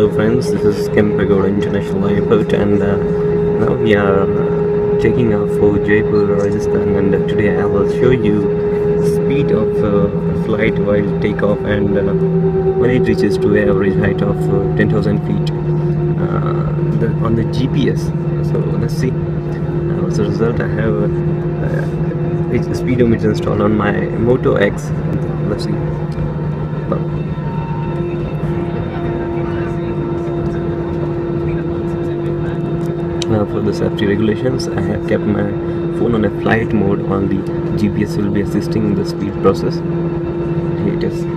Hello friends, this is Kempegowda International Airport, and now we are taking off for Jaipur, Rajasthan, and today I will show you speed of flight while takeoff and when it reaches to an average height of 10,000 feet on the GPS. So let's see. As a result, I have a speedometer installed on my Moto X. Let's see. Now for the safety regulations, I have kept my phone on a flight mode. On the GPS will be assisting in the speed process. Here it is.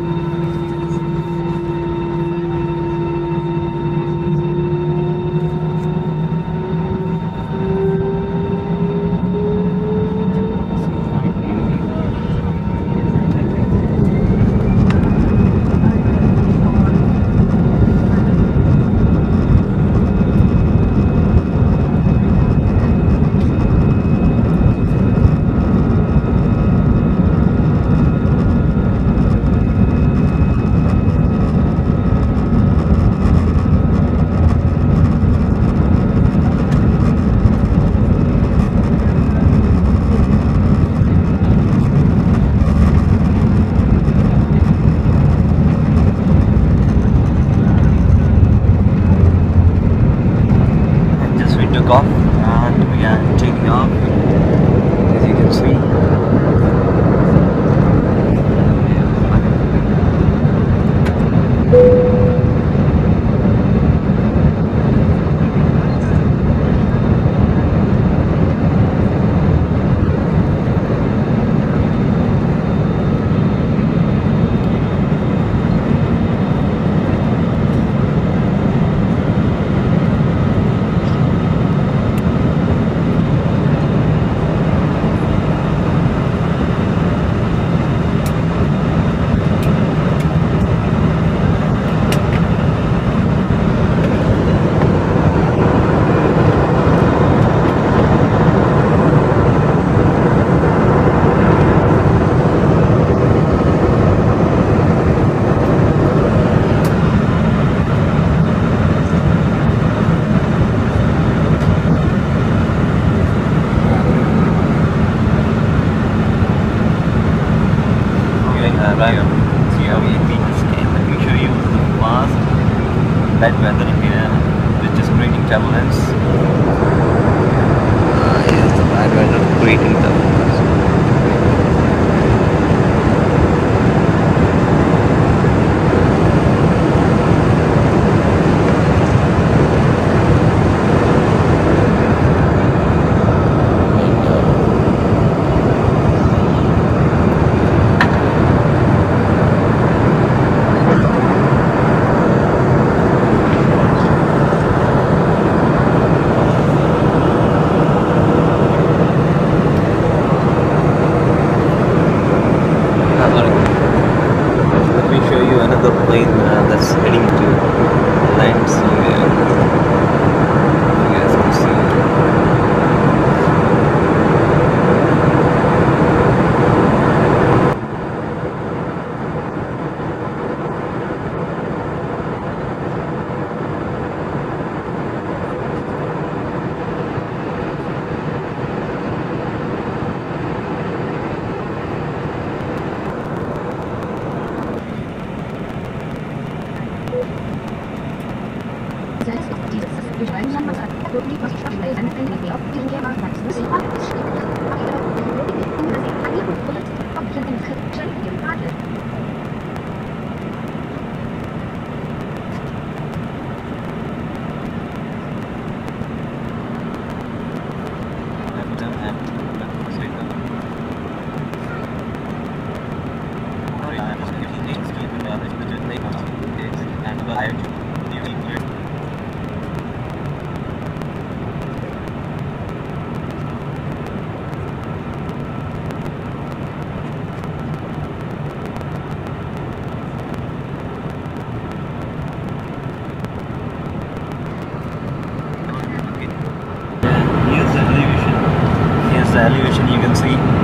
Off and we are taking off, as you can see. See how easy it is. Let me show you the fast bad weather here, which is creating turbulence. Yes, the bad weather creating turbulence. Another plane that's heading to land somewhere. You guys can see. The elevation you can see